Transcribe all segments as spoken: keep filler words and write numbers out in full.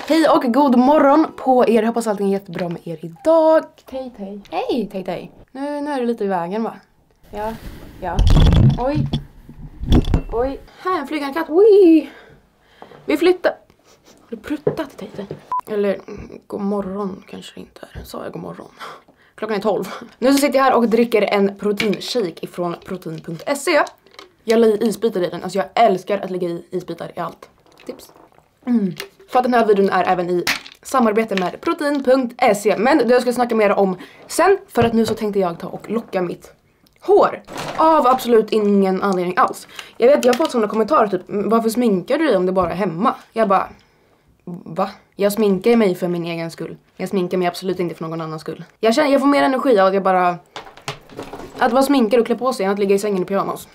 Hej och god morgon på er. Hoppas allting är jättebra med er idag. Tej, tej. Hej, tej, tej. Nu, nu är det lite i vägen, va? Ja, ja. Oj. Oj. Här, en flygande katt. Oj. Vi flyttar. Har du pruttat, tej, tej? Eller, god morgon kanske det inte är. Sa jag god morgon? Klockan är tolv. Nu så sitter jag här och dricker en proteinshake ifrån protein punkt se. Jag la i isbitar i den. Alltså jag älskar att lägga i isbitar i allt. Tips. Mm. För att den här videon är även i samarbete med protein punkt se. Men det jag ska snacka mer om sen. För att nu så tänkte jag ta och locka mitt hår. Av absolut ingen anledning alls. Jag vet, jag har fått sådana kommentarer typ, varför sminkar du dig om det bara är hemma? Jag bara, va? Jag sminkar mig för min egen skull. Jag sminkar mig absolut inte för någon annans skull. Jag känner, jag får mer energi av att jag bara, att vara sminkad och klä på sig än att ligga i sängen i pyjamas.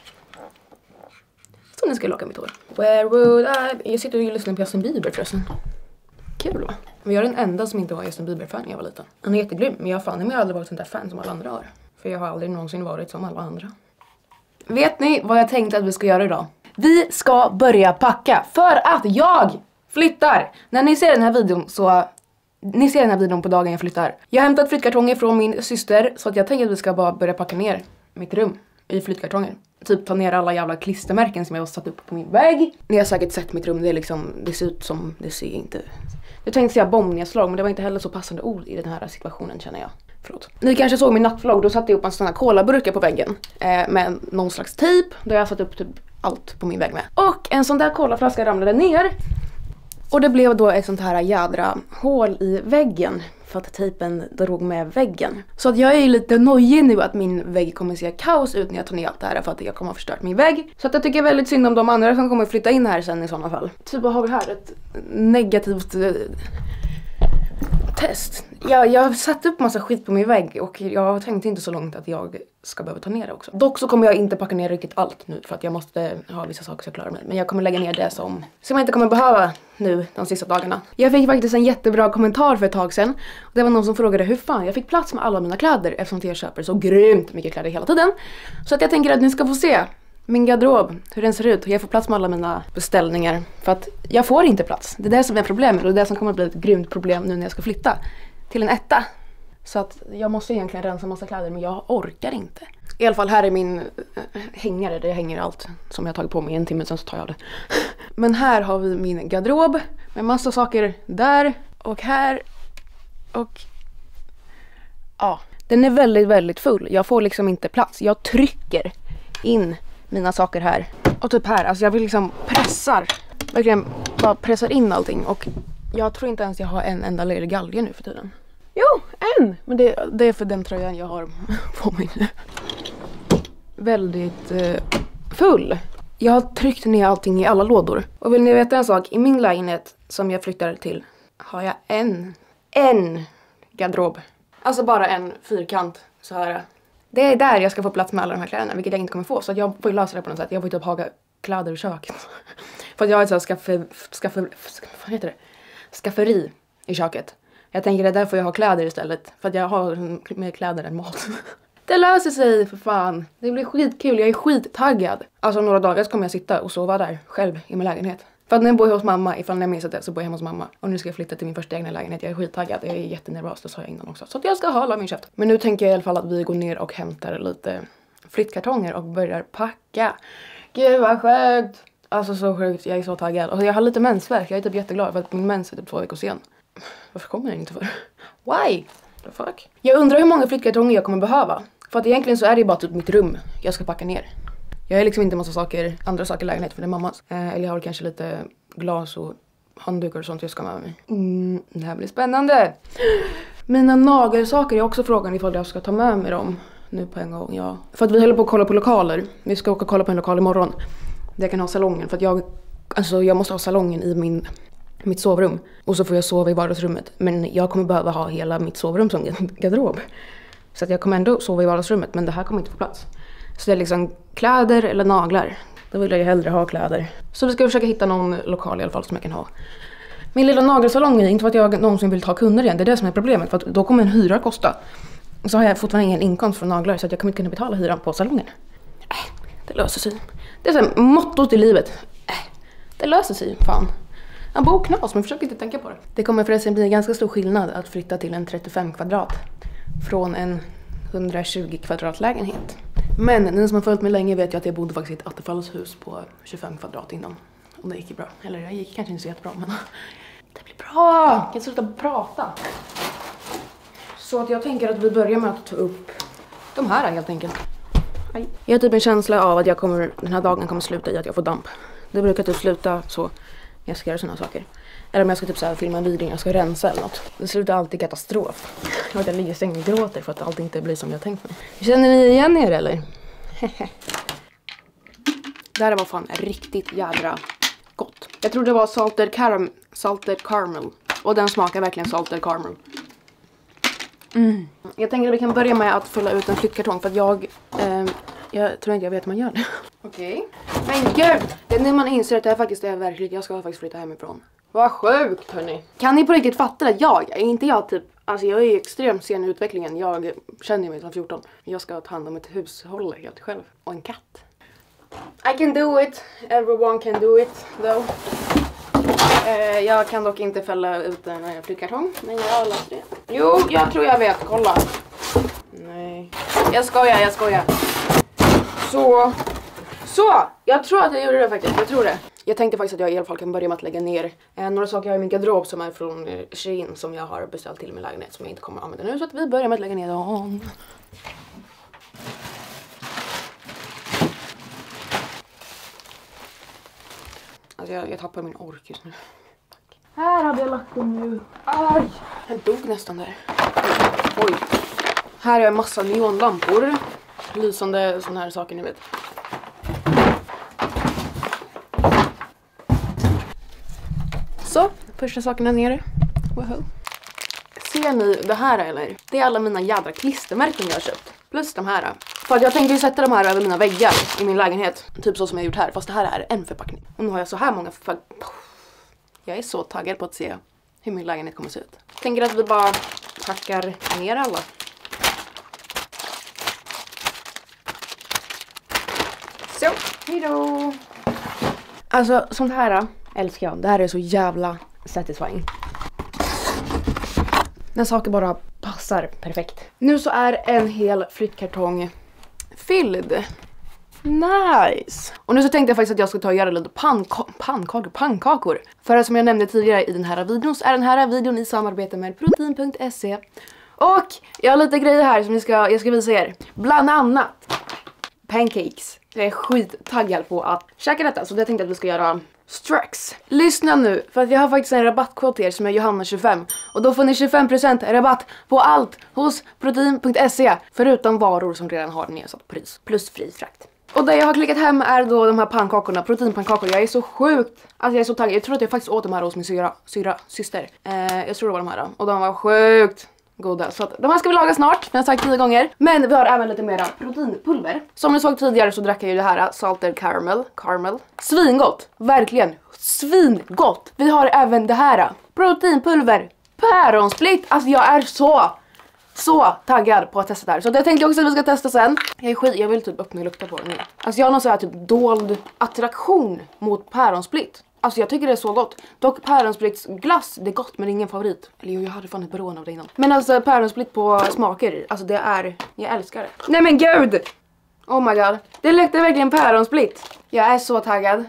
Så nu ska jag locka mitt hår. Where would I... Jag sitter och lyssnar på Justin Bieber förresten. Kul, va? Men jag är den enda som inte var Justin Bieber-fan när jag var liten. Han är jättegrym, men jag har fan jag har aldrig varit sånt där fan som alla andra har. För jag har aldrig någonsin varit som alla andra. Vet ni vad jag tänkte att vi ska göra idag? Vi ska börja packa för att jag flyttar. När ni ser den här videon så... Ni ser den här videon på dagen jag flyttar. Jag har hämtat flyttkartonger från min syster så att jag tänker att vi ska bara börja packa ner mitt rum i flyttkartonger. Typ ta ner alla jävla klistermärken som jag har satt upp på min vägg. Ni har säkert sett mitt rum, det är liksom, det ser ut som, det ser inte... Jag tänkte säga bombnedslag, men det var inte heller så passande ord i den här situationen känner jag. Förlåt. Ni kanske såg min nattvlogg, då satte jag upp en sån här kolaburkar på väggen. Eh, med någon slags tejp, där jag satt upp typ allt på min vägg med. Och en sån där kolaflaska ramlade ner. Och det blev då ett sånt här jädra hål i väggen. För att tejpen drog med väggen. Så att jag är lite nojig nu att min vägg kommer se kaos ut när jag tar ner allt det här. För att jag kommer ha förstört min vägg. Så att jag tycker väldigt synd om de andra som kommer flytta in här sen i sådana fall. Typ vad har vi här? Ett negativt eh, test. Jag, jag har satt upp massa skit på min vägg. Och jag tänkte inte så långt att jag ska behöva ta ner det också. Dock så kommer jag inte packa ner riktigt allt nu. För att jag måste ha vissa saker så jag klarar mig. Men jag kommer lägga ner det som, som jag inte kommer behöva nu de sista dagarna. Jag fick faktiskt en jättebra kommentar för ett tag sedan. Det var någon som frågade hur fan jag fick plats med alla mina kläder. Eftersom jag köper så grymt mycket kläder hela tiden. Så att jag tänker att ni ska få se min garderob, hur den ser ut. Hur jag får plats med alla mina beställningar. För att jag får inte plats. Det är det som är problemet. Och det är det som kommer att bli ett grymt problem nu när jag ska flytta till en etta. Så att jag måste egentligen rensa massa kläder, men jag orkar inte. I alla fall här är min äh, hängare där jag hänger allt som jag har tagit på mig en timme sen så tar jag det. Men här har vi min garderob med massa saker där och här. Och ja, den är väldigt, väldigt full. Jag får liksom inte plats. Jag trycker in mina saker här. Och typ här, alltså jag vill liksom pressar. Verkligen bara pressar in allting. Och jag tror inte ens jag har en enda ledig galge nu för tiden. Jo, en! Men det, det är för den tröjan jag har på mig nu. Väldigt eh, full. Jag har tryckt ner allting i alla lådor. Och vill ni veta en sak? I min lägenhet som jag flyttar till har jag en, en garderob. Alltså bara en fyrkant så här. Det är där jag ska få plats med alla de här kläderna, vilket jag inte kommer få. Så jag får ju lösa det på något sätt. Jag får typ ha kläder i köket. För att jag har ett sånt skaffe, skaffe, vad heter det? skafferi i köket. Jag tänker att där får jag ha kläder istället. För att jag har mer kläder än mat. Det löser sig för fan. Det blir skitkul. Jag är skittaggad. Alltså några dagar så kommer jag sitta och sova där själv i min lägenhet. För att när jag bor hos mamma, ifall ni har missat det, så bor jag hemma hos mamma. Och nu ska jag flytta till min första egna lägenhet. Jag är skittaggad. Jag är jättenervös, det sa jag innan också. Så att jag ska hålla min käft. Men nu tänker jag i alla fall att vi går ner och hämtar lite flyttkartonger och börjar packa. Gud vad sjukt. Alltså så sjukt, jag är så taggad. Och jag har lite mensvärk, jag är typ jätteglad för att min mens är typ två veckor sen. Varför kommer den inte för? Why? The fuck? Jag undrar hur många flyttkartonger jag kommer behöva. För att egentligen så är det bara typ mitt rum jag ska packa ner. Jag har liksom inte en massa saker, andra saker i lägenheten för det är mammas. Eh, eller jag har kanske lite glas och handdukar och sånt jag ska med mig. Mm, det här blir spännande. Mina nagelsaker är också frågan ifall jag ska ta med mig dem nu på en gång. Ja. För att vi håller på att kolla på lokaler. Vi ska åka och kolla på en lokal imorgon. Där jag kan ha salongen. För att jag, alltså jag måste ha salongen i min... mitt sovrum. Och så får jag sova i vardagsrummet. Men jag kommer behöva ha hela mitt sovrum som garderob. Så att jag kommer ändå sova i vardagsrummet. Men det här kommer inte få plats. Så det är liksom kläder eller naglar. Då vill jag ju hellre ha kläder. Så vi ska försöka hitta någon lokal i alla fall som jag kan ha. Min lilla nagelsalong är inte för att jag någonsin vill ta kunder igen. Det är det som är problemet. För att då kommer en hyra kosta. Och så har jag fortfarande ingen inkomst från naglar. Så att jag kommer inte kunna betala hyran på salongen. Äh, det löser sig. Det är så här, mottot i livet. Äh, det löser sig, fan. en bokknas, men försök inte tänka på det. Det kommer förresten bli en ganska stor skillnad att flytta till en trettiofem kvadrat från en hundratjugo kvadrat lägenhet. Men ni som har följt mig länge vet ju att jag bodde faktiskt i ett attefallshus på tjugofem kvadrat innan. Och det gick bra. Eller jag gick kanske inte så jättebra, men det blir bra. Jag kan sluta prata. Så att jag tänker att vi börjar med att ta upp de här helt enkelt. Aj. Jag har typ en känsla av att jag kommer, den här dagen kommer sluta i att jag får damp. Det brukar typ sluta så när jag ska göra såna saker. Eller om jag ska typ så här filma en video, jag ska rensa eller något. Det slutar alltid katastrof. Jag vet att jag ligger i sängen och gråter för att allt inte blir som jag tänkt mig. Känner ni igen er eller? Det här var fan riktigt jädra gott. Jag tror det var salted caram salted caramel. Och den smakar verkligen salted caramel. Mm. Jag tänker att vi kan börja med att fylla ut en flyttkartong för att jag... Eh, jag tror inte jag vet hur man gör det. Okej. Okay. Men gud! Det är när man inser att det här faktiskt är verkligt. Jag ska faktiskt flytta hemifrån. Vad sjukt hörni. Kan ni på riktigt fatta det? Jag, är inte jag typ... Alltså jag är extremt sen i utvecklingen. Jag känner mig som fjorton. Jag ska ta hand om ett hushåll helt själv. Och en katt. I can do it. Everyone can do it though. Eh, jag kan dock inte fälla ut en flyttkartong. Men jag har löst det. Jo, jag tror jag vet. Kolla. Nej. Jag skojar, jag skojar. Så. Så. Jag tror att jag gjorde det faktiskt. Jag tror det. Jag tänkte faktiskt att jag i alla fall kan börja med att lägga ner eh, några saker jag har i min garderob som är från eh, Shein som jag har beställt till min lägenhet som jag inte kommer att använda nu. Så att vi börjar med att lägga ner dem. Alltså jag, jag tappar min ork just nu. Tack. Här hade jag lagt dem nu. Aj! Jag dog nästan där. Oj. Här har jag en massa neonlampor. Lysande sådana här saker ni vet. Så, första saken är nere. Wow. Ser ni det här eller? Det är alla mina jädra klistermärken jag har köpt. Plus de här. För att jag tänkte ju sätta de här över mina väggar i min lägenhet. Typ så som jag gjort här. Fast det här är en förpackning. Och nu har jag så här många förpackningar. Jag är så taggad på att se hur min lägenhet kommer se ut. Jag tänker att vi bara packar ner alla. Så, hejdå! Alltså, sånt här älskar jag. Det här är så jävla satisfying. När saker bara passar perfekt. Nu så är en hel flyttkartong fylld. Nice! Och nu så tänkte jag faktiskt att jag ska ta och göra lite panka pannkakor, pannkakor. För att som jag nämnde tidigare i den här videon så är den här videon i samarbete med protein punkt se. Och jag har lite grejer här som jag ska, jag ska visa er. Bland annat pancakes. Jag är skittaggad på att käka detta. Så jag tänkte att vi ska göra strax. Lyssna nu, för att jag har faktiskt en rabattkod till er som är Johanna tjugofem. Och då får ni tjugofem procent rabatt på allt hos protein punkt se. Förutom varor som redan har nedsatt pris. Plus fri frakt. Och det jag har klickat hem är då de här pannkakorna, proteinpannkakor. Jag är så sjukt, alltså jag är så taggad. Jag tror att jag faktiskt åt de här hos min syra, syra syster. Eh, jag tror det var de här. Och de var sjukt goda. Så att de här ska vi laga snart, jag har sagt tio gånger. Men vi har även lite mera proteinpulver. Som ni såg tidigare så drack jag ju det här salted caramel. Caramel. Svingott, verkligen. Svingott. Vi har även det här. Proteinpulver. Päronsplitt. Alltså jag är så... Så taggad på att testa det här. Så det tänkte jag också att vi ska testa sen. Jag är skit, jag vill typ öppna och lukta på det nu. Alltså jag har någon sån här typ dold attraktion mot päronsplitt. Alltså jag tycker det är så gott. Dock päronsplitts glass, det är gott men ingen favorit. Eller jo, jag hade fan ett beroende av det innan. Men alltså päronsplitt på smaker, alltså det är, jag älskar det. Nej men gud! Oh my god. Det luktar verkligen päronsplitt. Jag är så taggad.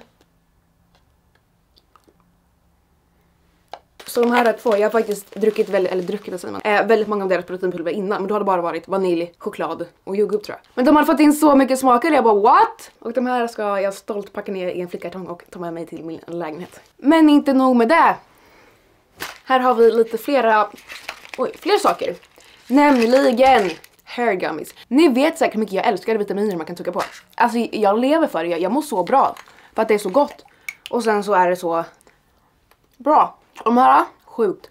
Så de här är två, jag har faktiskt druckit väldigt, eller druckit vad säger man, eh, väldigt många av deras proteinpulver innan. Men då har det bara varit vanilj, choklad och jordgubb tror jag. Men de har fått in så mycket smaker, jag bara what? Och de här ska jag stolt packa ner i en flyttkartong och ta med mig till min lägenhet. Men inte nog med det. Här har vi lite flera, oj, fler saker. Nämligen hair gummies. Ni vet säkert hur mycket jag älskar vitaminer man kan tugga på. Alltså jag lever för det, jag, jag mår så bra. För att det är så gott. Och sen så är det så bra. De här, sjukt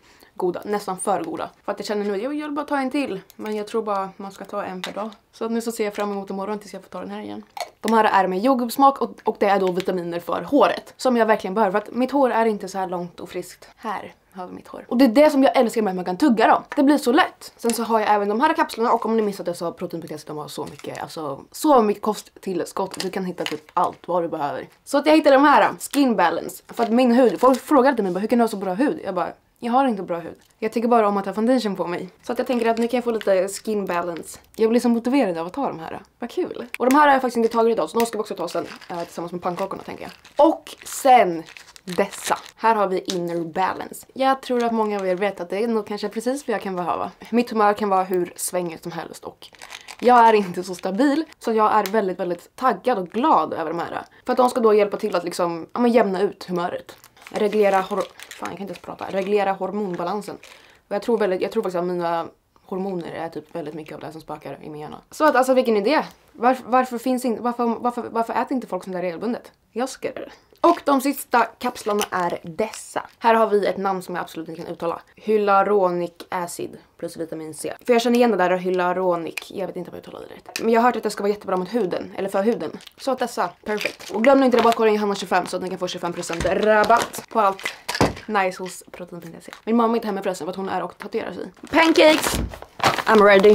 goda, nästan för goda. För att jag känner nu att jag vill bara ta en till. Men jag tror bara man ska ta en per dag. Så nu så ser jag fram emot imorgon tills jag får ta den här igen. De här är med jordgubbssmak och, och det är då vitaminer för håret. Som jag verkligen behöver, för att mitt hår är inte så här långt och friskt. Här har vi mitt hår. Och det är det som jag älskar med att man kan tugga dem. Det blir så lätt. Sen så har jag även de här kapslarna, och om ni missade så har Proteinpaket, de har så mycket, alltså så mycket kosttillskott. Du kan hitta typ allt vad du behöver. Så att jag hittade de här, Skin Balance. För att min hud, folk frågar alltid mig, hur kan du ha så bra hud? Jag bara, jag har inte bra hud. Jag tycker bara om att ha foundation på mig. Så att jag tänker att nu kan jag få lite skin balance. Jag blir så motiverad av att ta de här. Vad kul. Och de här har jag faktiskt inte tagit idag, så de ska vi också ta sen. Äh, tillsammans med pannkakorna tänker jag. Och sen dessa. Här har vi Inner Balance. Jag tror att många av er vet att det är nog kanske precis vad jag kan behöva. Mitt humör kan vara hur svängigt som helst och jag är inte så stabil, så jag är väldigt, väldigt taggad och glad över de här. För att de ska då hjälpa till att liksom, ja, men jämna ut humöret. Reglera hor Fan, jag kan inte ens prata. Reglera hormonbalansen. Och jag tror väldigt, jag tror faktiskt att mina hormoner är typ väldigt mycket av det som spökar i min hjärna. Så att alltså, vilken idé? Varför, varför finns inte, varför, varför, varför äter inte folk som där regelbundet? Jag ska det. Och de sista kapslarna är dessa. Här har vi ett namn som jag absolut inte kan uttala. Hyaluronic acid plus vitamin C. För jag känner igen det där hyaluronic. Jag vet inte om jag uttalar det rätt. Men jag har hört att det ska vara jättebra mot huden. Eller för huden. Så att dessa, perfekt. Och glöm nu inte rabattkoden Johanna tjugofem så att ni kan få tjugofem procent rabatt på allt nice hos protein punkt se. Min mamma är inte hemma förresten för att hon är och tatuerar sig. Pancakes! I'm ready.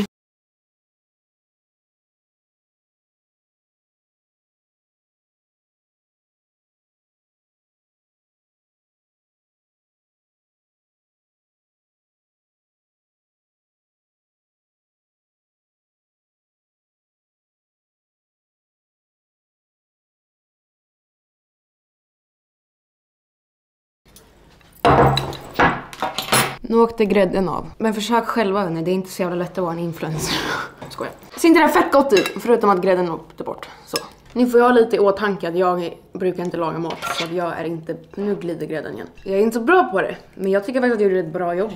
Nu åkte grädden av. Men försök själva, hörni. Det är inte så jävla lätt att vara en influencer. Skojar. Ser inte det här fett gott ut? Förutom att grädden åkte bort. Så. Ni får ha lite i åtanke att jag brukar inte laga mat. Så att jag är inte... Nu glider grädden igen. Jag är inte så bra på det. Men jag tycker faktiskt att jag gjorde ett bra jobb.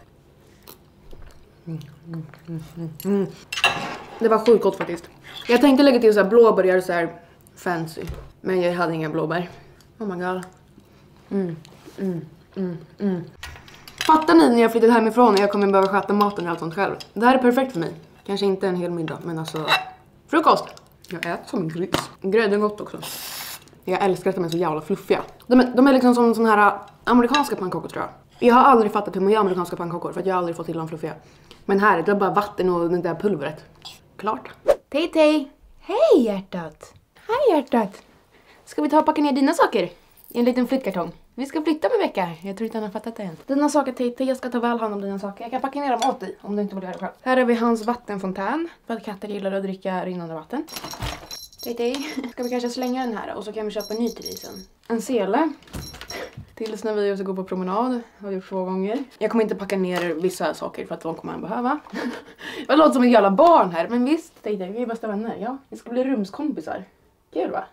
Mm, mm, mm, mm. Det var sjukt gott faktiskt. Jag tänkte lägga till så här blåbär så här fancy. Men jag hade inga blåbär. Oh my god. Mm, mm, mm, mm. Fattar ni när jag flyttat hemifrån och jag kommer behöva sköta maten och allt sånt själv? Det här är perfekt för mig. Kanske inte en hel middag, men alltså... Frukost! Jag äter som en gris. Grädden är gott också. Jag älskar att de är så jävla fluffiga. De är, de är liksom som sån här amerikanska pannkakor tror jag. Jag har aldrig fattat hur man gör amerikanska pannkakor för att jag har aldrig fått till dem fluffiga. Men här är det bara vatten och det där pulvret. Klart. Tej tej! Hej hjärtat! Hej hjärtat! Ska vi ta och packa ner dina saker? I en liten flyttkartong. Vi ska flytta om en vecka. Jag tror inte han har fattat det än. Dina saker Tej, jag ska ta väl hand om dina saker. Jag kan packa ner dem åt dig om du inte vill göra det själv. Här har vi hans vattenfontän. För att katter gillar att dricka rinnande vatten. Tej, tej. Ska vi kanske slänga den här och så kan vi köpa en ny till dig sen. En sele. Tills när vi ska gå på promenad. Har vi gjort två gånger. Jag kommer inte packa ner vissa saker för att de kommer man behöva. Jag låter som ett jävla barn här. Men visst, Tej, vi är bästa vänner. Ja, vi ska bli rumskompisar. Kul va?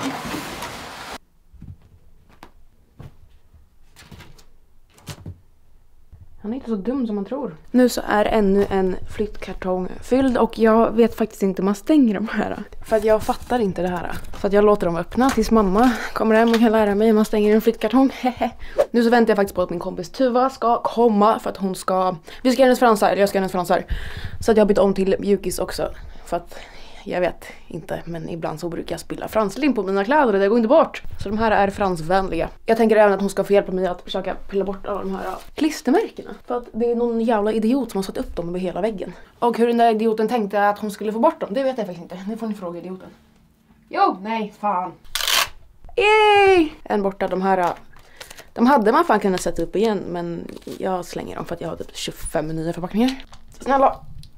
Han är inte så dum som man tror. Nu så är ännu en flyttkartong fylld och jag vet faktiskt inte hur man stänger de här. För att jag fattar inte det här. Så att jag låter dem öppna tills mamma kommer hem och kan lära mig hur man stänger en flyttkartong. Nu så väntar jag faktiskt på att min kompis Tuva ska komma för att hon ska... Vi ska göra hennes fransar, jag ska göra hennes fransar. Så att jag har bytt om till mjukis också. För att... Jag vet inte, men ibland så brukar jag spilla franslim på mina kläder och det går inte bort. Så de här är fransvänliga. Jag tänker även att hon ska få hjälpa mig att försöka pilla bort alla de här klistermärkena. För att det är någon jävla idiot som har satt upp dem över hela väggen. Och hur den där idioten tänkte att hon skulle få bort dem, det vet jag faktiskt inte. Nu får ni fråga idioten. Jo, nej, fan. Yay! En borta, de här... De hade man fan kunnat sätta upp igen, men jag slänger dem för att jag har typ tjugofem nya förpackningar. Snälla!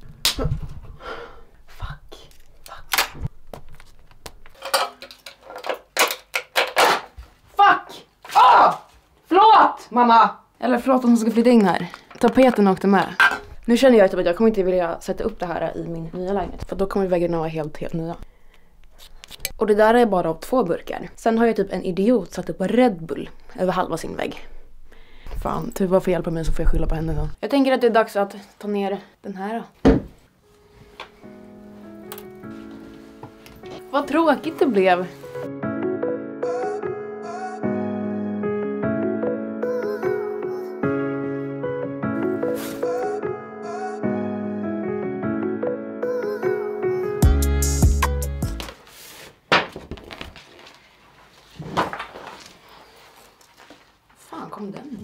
Mamma! Eller förlåt att hon ska flytta in här. Tapeten åkte med. Nu känner jag att jag kommer inte vilja sätta upp det här i min nya lägenhet. För då kommer väggarna vara helt, helt nya. Och det där är bara av två burkar. Sen har jag typ en idiot satt upp Red Bull över halva sin vägg. Fan, Tuva får hjälpa mig så får jag skylla på henne då. Jag tänker att det är dags att ta ner den här då. Vad tråkigt det blev.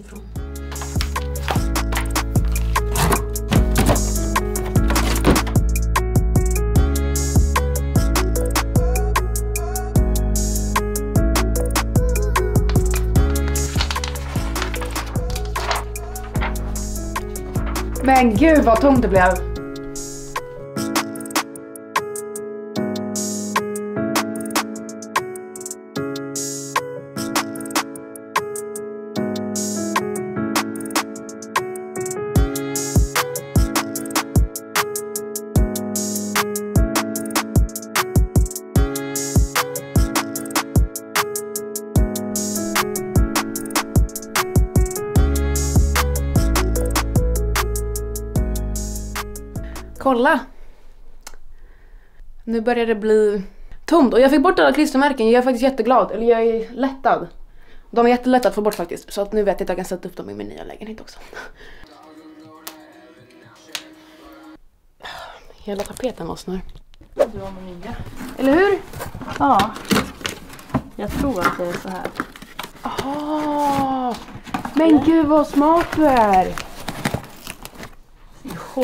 ifrån. Men gud vad tomt det blev. Kolla! Nu börjar det bli tomt och jag fick bort alla klistermärken. Jag är faktiskt jätteglad, eller jag är lättad. De är jättelätta att få bort faktiskt, så att nu vet jag att jag kan sätta upp dem i min nya lägenhet också. Hela tapeten lossnar. Du har med nya. Eller hur? Ja. Jag tror att det är så här. Aha! Men gud vad smart du är! Jo.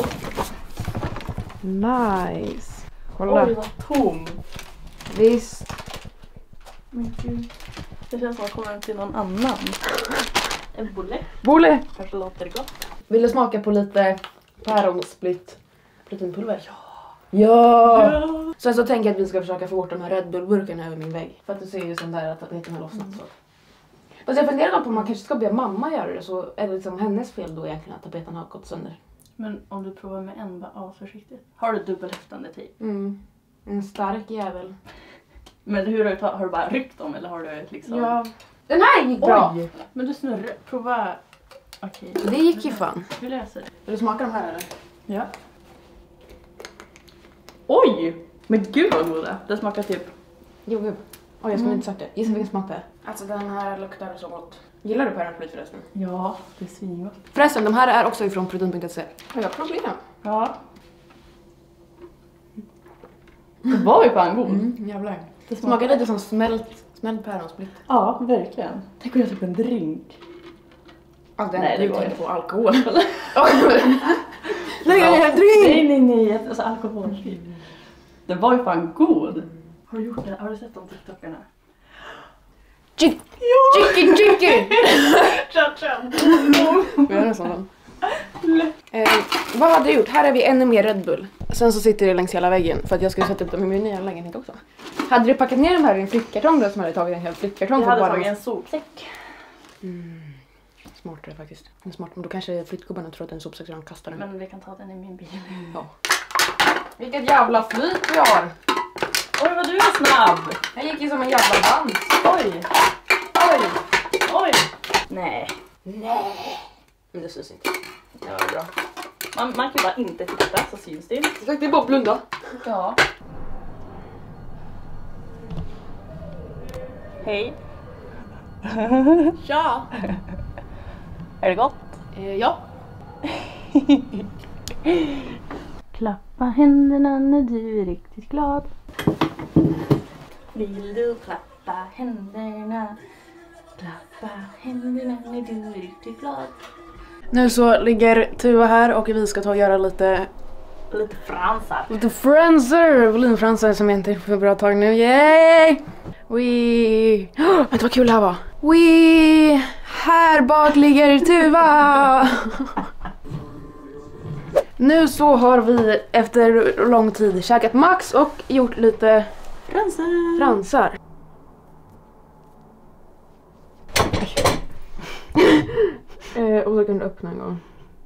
Nice! Kolla! Oj, vad tom! Visst! Men gud. Det känns som att komma till någon annan. En bulle. Bolle! Kanske låter gott. Vill du smaka på lite päronsplitt proteinpulver? Ja! Ja! Ja! Sen så tänker jag att vi ska försöka få bort de här Red Bull-burkarna över min vägg. För att du ser ju som där att tapeten har lossnat så. Fast jag funderar på om man kanske ska be mamma göra det, så är det liksom hennes fel då egentligen att tapeten har gått sönder. Men om du provar med en, bara ja, försiktigt. Har du dubbelhäftande tejp? Mm. En stark jävel. Men hur har du, har du bara ryckt dem eller har du liksom... Ja. Den här gick bra! Oj! Men du snurrar, prova... Okej. Det gick ju fan. Hur läser det? Vill du smaka de här eller? Ja. Oj! Men gud vad goda. Det smakar typ... Jo, gud. Oj, jag skulle Mm. inte sagt det. Gissa vilken smak det är. Alltså den här luktar så gott. Gillar du päronsplit förresten? Ja, det är svingott. Förresten, de här är också ifrån protein punkt se. Har jag problem? Ja. Det var ju fan god. Mm, jävlar. Det Smakar lite som smält, smält päronsplit. Ja, verkligen. Tänk om jag typ en drink. Alltså, Nej, det går går inte inte. på alkohol. Nej, jag är en drink! Nej, nej, nej. Alltså alkoholfri. Det var ju fan god. Har du gjort det? Har du sett de TikTokarna? Chick! Chicky, chicky! Tja-tja! Vi gör en sån. Eh, vad hade jag gjort? Här är vi ännu mer Red Bull. Sen så sitter det längs hela väggen för att jag skulle sätta upp dem i min nya lägenhet också. Hade du packat ner de här i en flyttkartong då, som hade tagit en hel flyttkartong? Jag för hade bara tagit en sopsäck. Mm. Smartare faktiskt. Men smart. Men då kanske flyttgubbarna tror att en sopsäck redan kastar den. Men vi kan ta den i min bil. Ja. Vilket jävla flyt vi har! Oj, vad du är snabb! Jag gick ju som en jävla dans. Oj! Oj! Oj! Nej. Nej! Men det syns inte. Det var bra. Man, man kan bara inte titta så syns det. Jag det är bara att blunda. Ja. Hej. Ja! Är det gott? Eh, ja. Klappa händerna när du är riktigt glad. Vill du klappa händerna? Klappa händerna när du är riktigt glad. Nu så ligger Tuva här och vi ska ta och göra lite Lite fransar. lite franser, volymfransar som jag inte får bra tag nu. Yay! We... Oh, vänta vad kul det här var. We... Här bak ligger Tuva! Nu så har vi efter lång tid käkat Max och gjort lite Fransar. fransar. eh, och så kan du öppna en gång.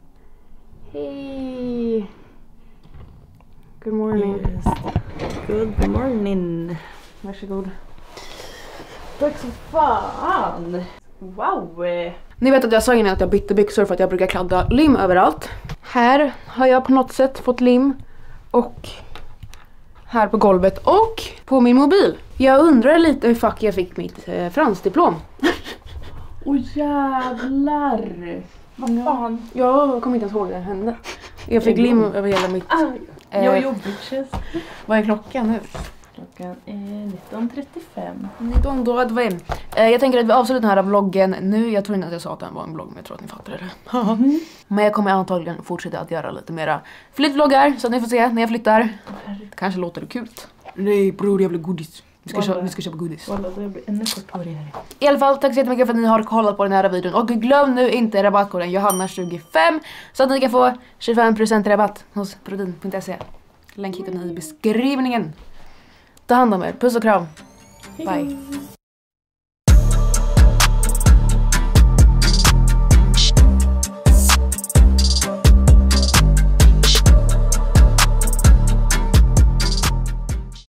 Hej! Good morning. Yes. Good morning. Varsågod. Tack så fan. Wow. Ni vet att jag sa innan att jag bytte byxor för att jag brukar kladda lim överallt. Här har jag på något sätt fått lim. Och här på golvet och på min mobil. Jag undrar lite hur fuck jag fick mitt eh, fransdiplom. Åh oh, jävlar. Vad fan. Jag kommer inte ens ihåg det hände. Jag fick lim över hela mitt... Ah, eh, yo, yo, bitches. Vad är klockan nu? Klockan är nitton trettiofem. nitton trettiofem. Eh, jag tänker att vi avslutar den här vloggen nu. Jag tror inte att jag sa att den var en vlogg, men jag tror att ni fattar det. Mm. Men jag kommer antagligen fortsätta att göra lite mera flyttvloggar, så att ni får se när jag flyttar. Det kanske låter kul. Nej bror, jag vill godis. Vi ska, köpa, vi ska köpa godis. Walla, det blir ännu kortare. I alla fall, tack så jättemycket för att ni har kollat på den här videon. Och glöm nu inte rabattkoden Johanna tjugofem så att ni kan få tjugofem procent rabatt hos protein punkt se. Länk hittar ni i beskrivningen. Ta hand om er. Puss och kram. Bye.